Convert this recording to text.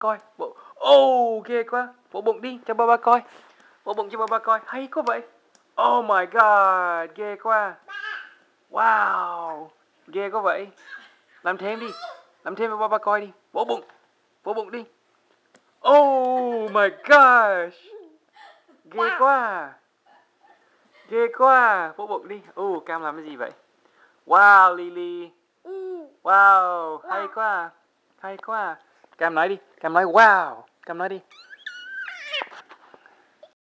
coi. Oh, ghê quá. Vỗ bụng đi cho ba coi. Vỗ bụng cho ba coi. Hay quá vậy. Oh my god, ghê quá. Wow, ghê quá vậy. Làm thêm đi. Làm thêm cho ba coi đi. Vỗ bụng. Vỗ bụng đi. Oh my gosh. Ghê quá. Ghê quá. Vỗ bụng đi. Cam làm cái gì vậy? Wow, Lily. Wow, hay quá. Hay quá. Cam nói đi. Cam nói wow. Cam nói đi.